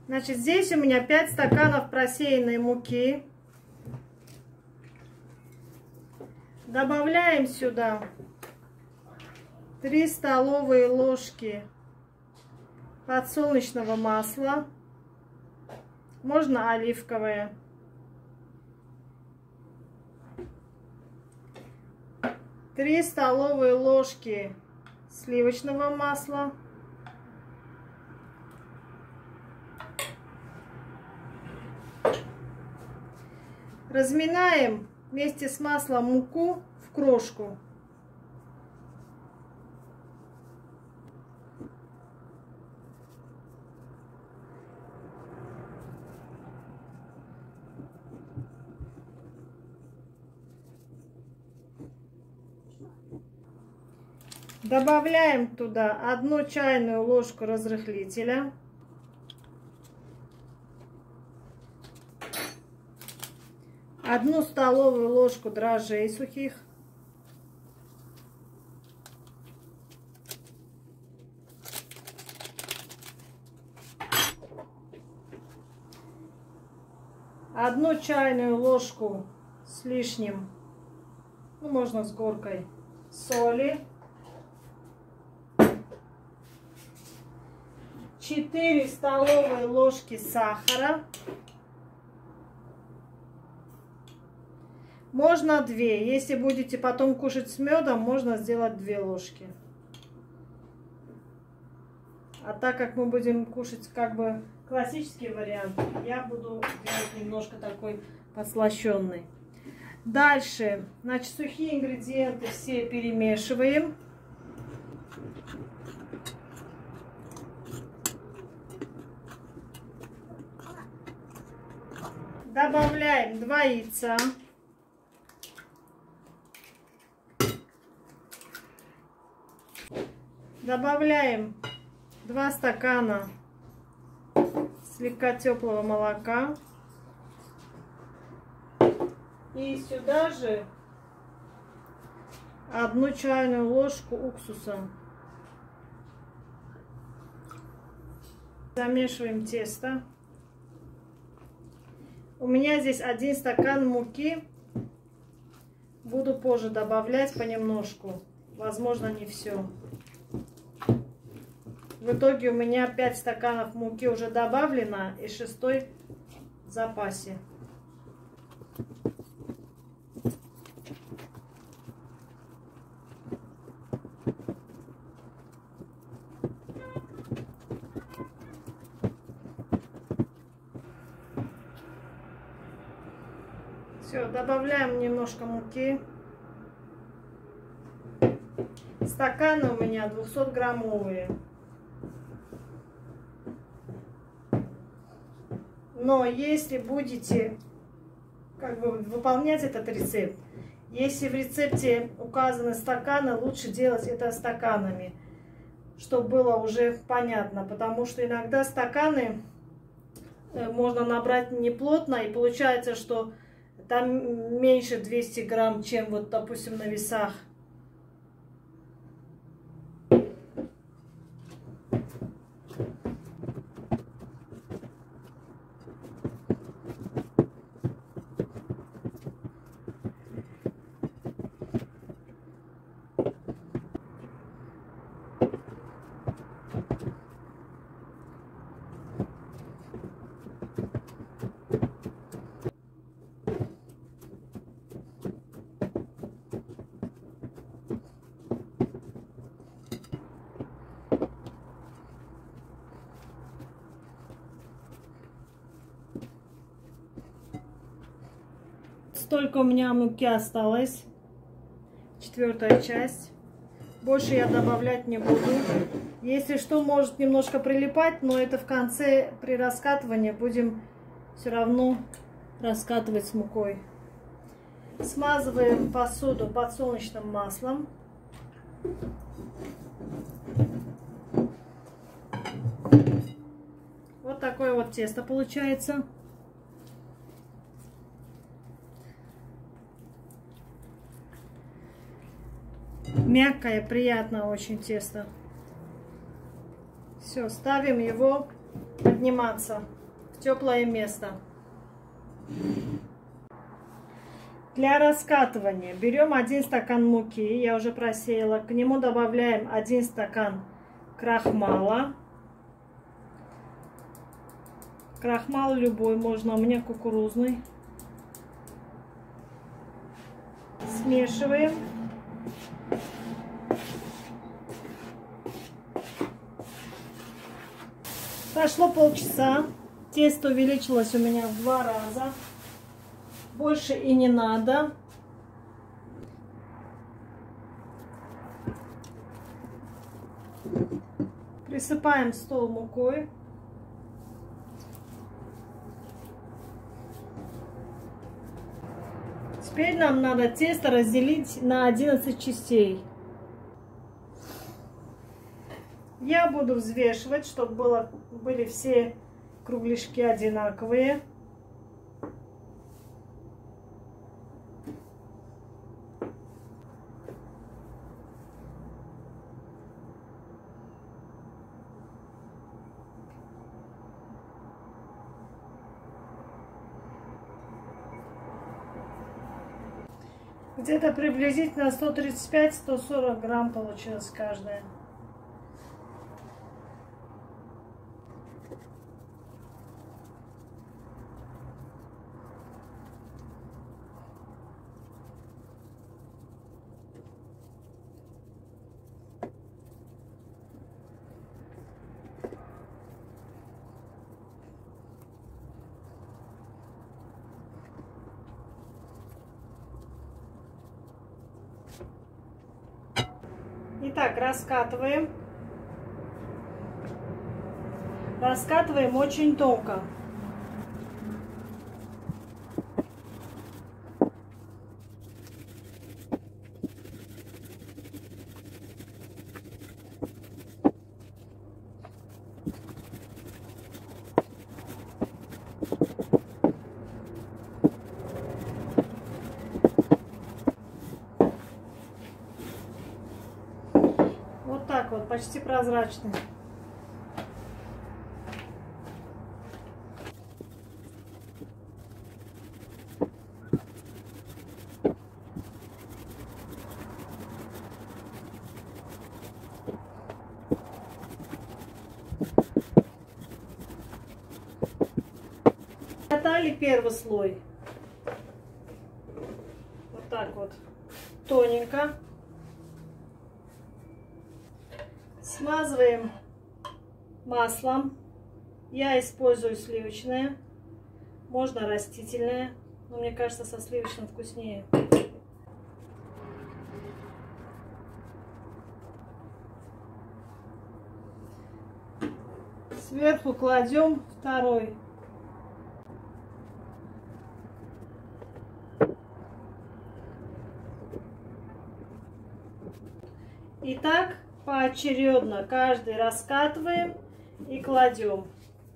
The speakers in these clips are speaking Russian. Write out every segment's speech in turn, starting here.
Значит, здесь у меня 5 стаканов просеянной муки. Добавляем сюда 3 столовые ложки подсолнечного масла. Можно оливковое. 3 столовые ложки сливочного масла. Разминаем вместе с маслом муку в крошку. Добавляем туда 1 чайную ложку разрыхлителя. 1 столовую ложку дрожжей сухих. Одну чайную ложку с лишним, ну, можно с горкой, соли. 4 столовые ложки сахара. Можно 2. Если будете потом кушать с медом, можно сделать 2 ложки. А так как мы будем кушать как бы классический вариант, я буду делать немножко такой подслащенный. Дальше, значит, сухие ингредиенты все перемешиваем. Добавляем 2 яйца. Добавляем 2 стакана слегка теплого молока. И сюда же 1 чайную ложку уксуса. Замешиваем тесто. У меня здесь 1 стакан муки. Буду позже добавлять понемножку. Возможно, не все. В итоге у меня 5 стаканов муки уже добавлено и 6-й в запасе. Все, добавляем немножко муки. Стаканы у меня 200-граммовые. Но если будете как бы выполнять этот рецепт, если в рецепте указаны стаканы, лучше делать это стаканами, чтобы было уже понятно, потому что иногда стаканы можно набрать неплотно, и получается, что там меньше 200 грамм, чем вот, допустим, на весах. Столько у меня муки осталось. 4-я часть. Больше я добавлять не буду. Если что, может немножко прилипать, но это в конце при раскатывании будем все равно раскатывать с мукой. Смазываем посуду подсолнечным маслом. Вот такое вот тесто получается. Мягкое, приятное очень тесто. Все, ставим его подниматься в теплое место. Для раскатывания берем 1 стакан муки, я уже просеяла, к нему добавляем 1 стакан крахмала. Крахмал любой можно, у меня кукурузный. Смешиваем. Прошло полчаса. Тесто увеличилось у меня в 2 раза. Больше и не надо. Присыпаем стол мукой. Теперь нам надо тесто разделить на 11 частей. Я буду взвешивать, чтобы были все кругляшки одинаковые. Где-то приблизительно 135-140 грамм получилось каждая. Итак, раскатываем. Раскатываем очень тонко. Вот так вот, почти прозрачный. Катали первый слой. Вот так вот, тоненько. Смазываем маслом. Я использую сливочное. Можно растительное, но мне кажется, со сливочным вкуснее. Сверху кладем второй. И так поочередно каждый раскатываем и кладем.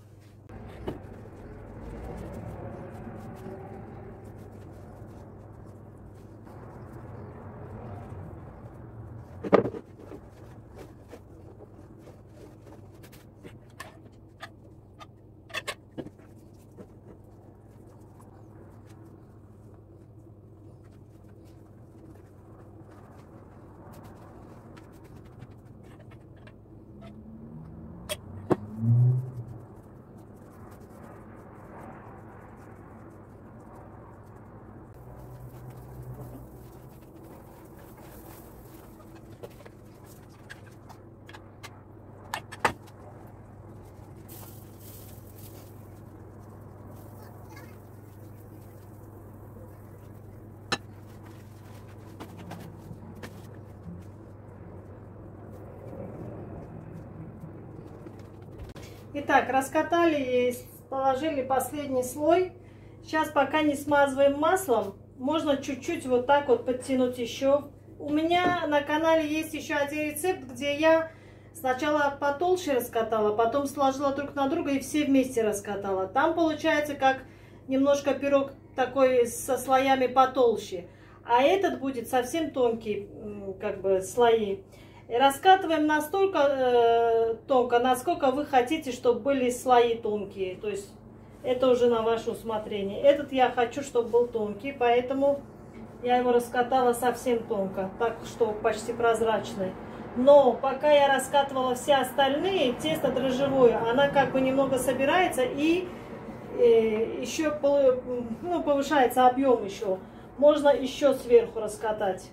Итак, раскатали и положили последний слой. Сейчас, пока не смазываем маслом, можно чуть-чуть вот так вот подтянуть еще. У меня на канале есть еще один рецепт, где я сначала потолще раскатала, потом сложила друг на друга и все вместе раскатала. Там получается как немножко пирог такой со слоями потолще. А этот будет совсем тонкий, как бы слои. И раскатываем настолько тонко, насколько вы хотите, чтобы были слои тонкие. То есть это уже на ваше усмотрение. Этот я хочу, чтобы был тонкий, поэтому я его раскатала совсем тонко, так что почти прозрачный. Но пока я раскатывала все остальные, тесто дрожжевое, она как бы немного собирается и еще повышается объем еще. Можно еще сверху раскатать.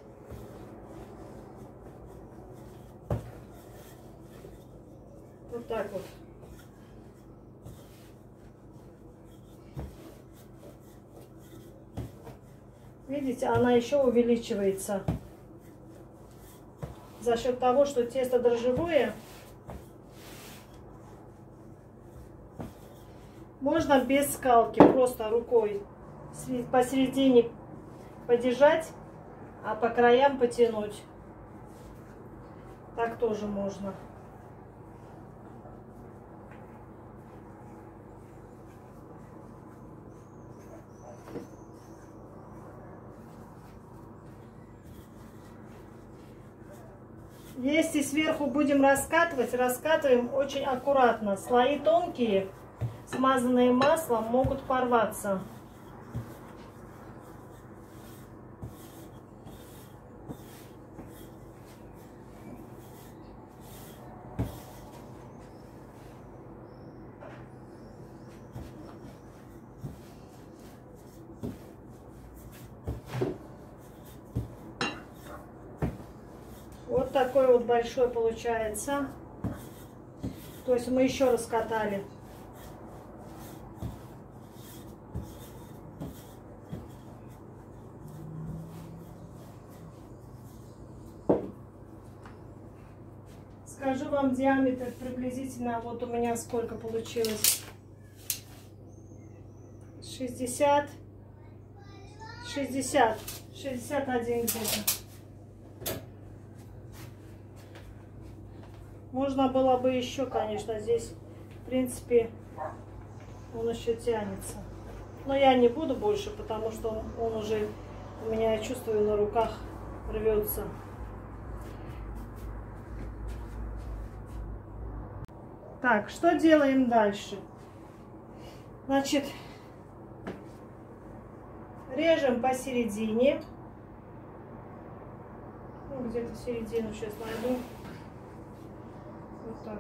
Вот так вот. Видите, она еще увеличивается. За счет того, что тесто дрожжевое. Можно без скалки, просто рукой посередине подержать, а по краям потянуть. Так тоже можно. Если сверху будем раскатывать, раскатываем очень аккуратно. Слои тонкие, смазанные маслом, могут порваться. Вот такой вот большой получается. То есть мы еще раскатали. Скажу вам диаметр приблизительно, вот у меня сколько получилось. 61 где-то. Можно было бы еще, конечно, здесь, в принципе, он еще тянется. Но я не буду больше, потому что он уже у меня, я чувствую, на руках рвется. Так, что делаем дальше? Значит, режем посередине. Ну, где-то середину сейчас найду. Вот так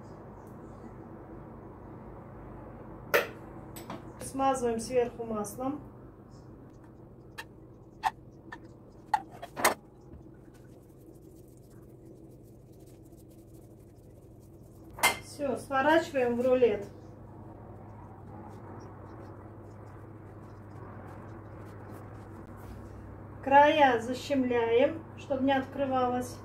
вот. Смазываем сверху маслом. Все, сворачиваем в рулет. Края защемляем, чтобы не открывалось.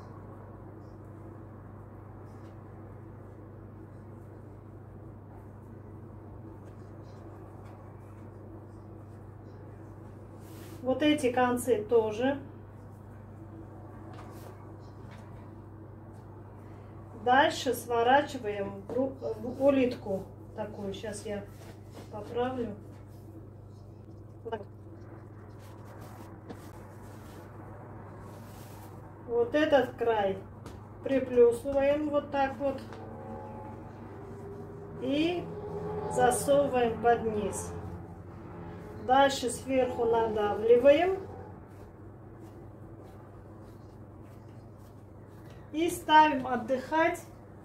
Вот эти концы тоже. Дальше сворачиваем в улитку такую. Сейчас я поправлю. Вот так вот. Вот этот край приплюсываем вот так вот и засовываем под низ. Дальше сверху надавливаем и ставим отдыхать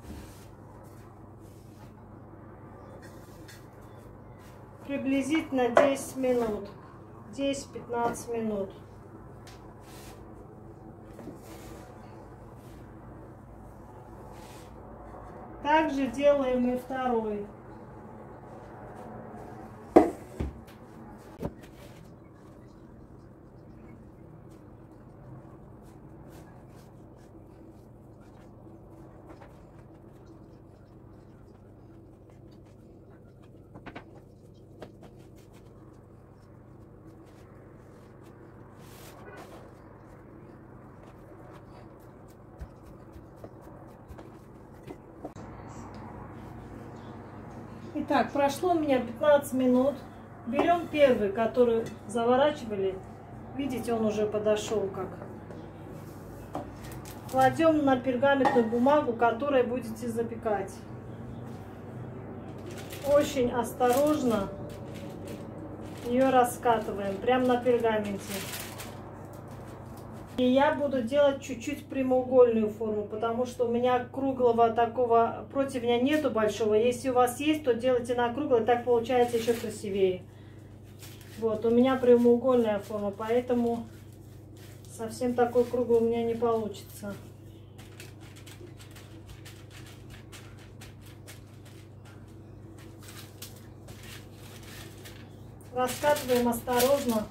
приблизительно 10 минут, 10-15 минут. Также делаем и второй. Итак, прошло у меня 15 минут. Берем первый, который заворачивали. Видите, он уже подошел как. Кладем на пергаментную бумагу, которой будете запекать. Очень осторожно ее раскатываем, прямо на пергаменте. И я буду делать чуть-чуть прямоугольную форму, потому что у меня круглого такого противня нету большого. Если у вас есть, то делайте на круглый, так получается еще красивее. Вот, у меня прямоугольная форма, поэтому совсем такой круглый у меня не получится. Раскатываем осторожно.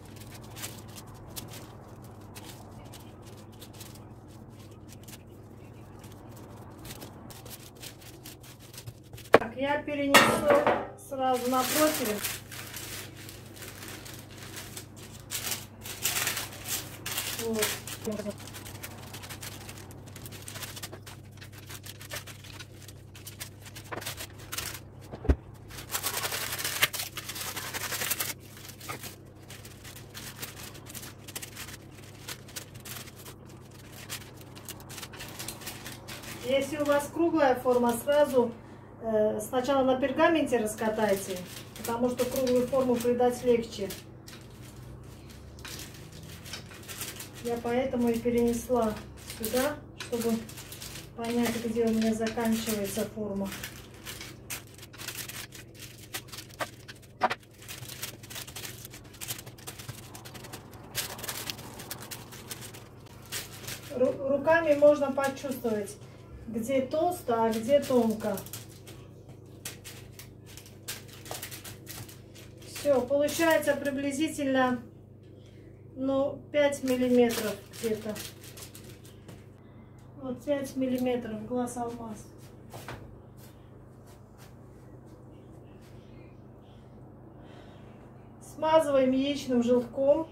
Так, я перенесу сразу на противень. Вот. Если у вас круглая форма, сразу сначала на пергаменте раскатайте, потому что круглую форму придать легче. Я поэтому и перенесла сюда, чтобы понять, где у меня заканчивается форма. Руками можно почувствовать, где толсто, а где тонко. Все, получается приблизительно, ну, 5 миллиметров где-то. Вот 5 миллиметров, глаз алмаз. Смазываем яичным желтком.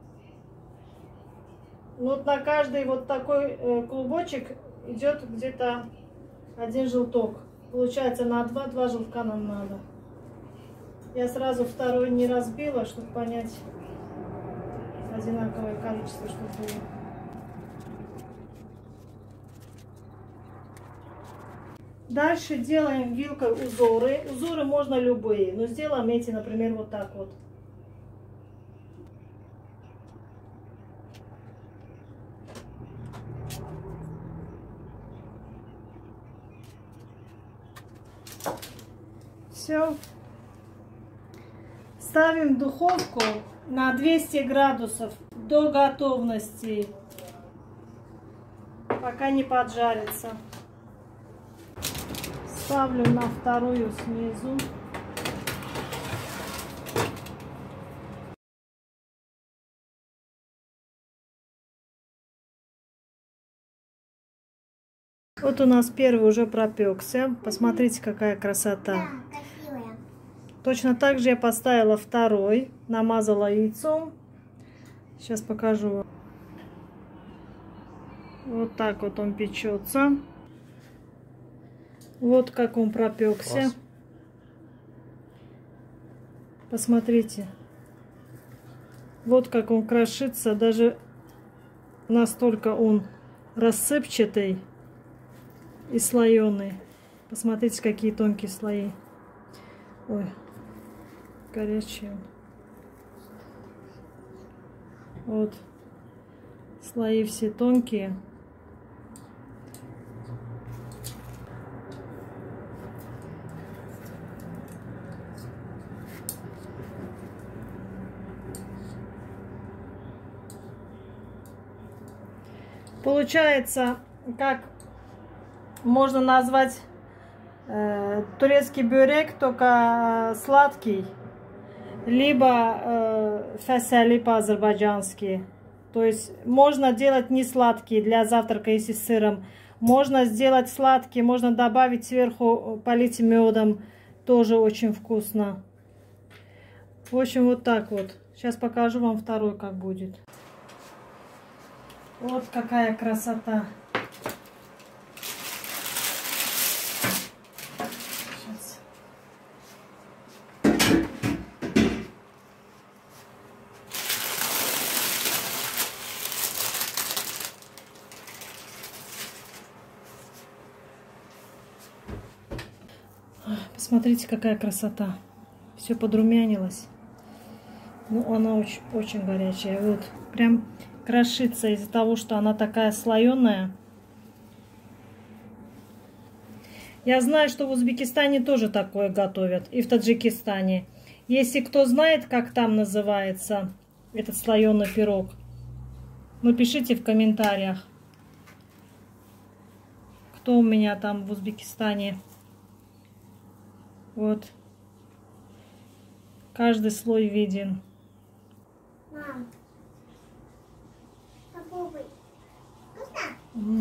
Вот на каждый вот такой клубочек идет где-то 1 желток. Получается на 2 желтка нам надо. Я сразу второй не разбила, чтобы понять одинаковое количество, чтобы было. Дальше делаем вилкой узоры. Узоры можно любые, но сделаем эти, например, вот так вот. Все. Ставим в духовку на 200 градусов до готовности, пока не поджарится. Ставлю на вторую снизу. Вот у нас первый уже пропекся. Посмотрите, какая красота. Точно так же я поставила второй, намазала яйцом. Сейчас покажу. Вот так вот он печется. Вот как он пропекся. Класс. Посмотрите. Вот как он крошится. Даже настолько он рассыпчатый и слоеный. Посмотрите, какие тонкие слои. Ой, горячий он. Вот. Слои все тонкие. Получается, как можно назвать турецкий бörek, только сладкий, либо фасали по-азербайджански. То есть можно делать не сладкий для завтрака, если с сыром. Можно сделать сладкий, можно добавить сверху, полить медом. Тоже очень вкусно. В общем, вот так вот. Сейчас покажу вам второй, как будет. Вот какая красота. Сейчас. Смотрите, какая красота. Все подрумянилось. Ну, она очень, очень горячая. Вот, прям крошится из-за того, что она такая слоеная. Я знаю, что в Узбекистане тоже такое готовят. И в Таджикистане. Если кто знает, как там называется этот слоеный пирог, напишите в комментариях. Кто у меня там в Узбекистане. Вот. Каждый слой виден. Мам, попробуй. Вкусно?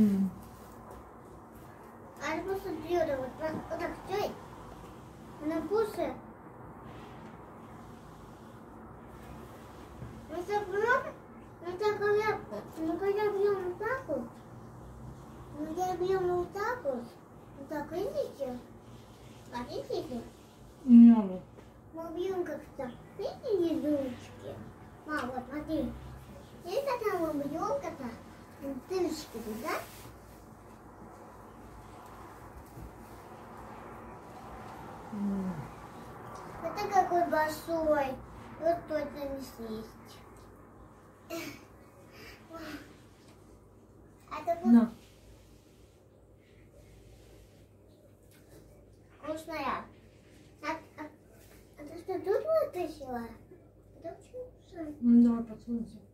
А просто блюдо вот так стой. На вкусы. Ну так много. Ну когда бьем вот так вот. Ну я бьем вот так вот. Вот так, видите? А видите? Мама. Мы бьем как-то. Видите, дырочки? Мам, вот смотри. Есть когда мы бьем как-то дырочки, да? Это какой большой. Вот точно не съесть. Это На. вкусная. А ты что, тут вытащила? Это очень вкусно. Ну, давай подсунемся.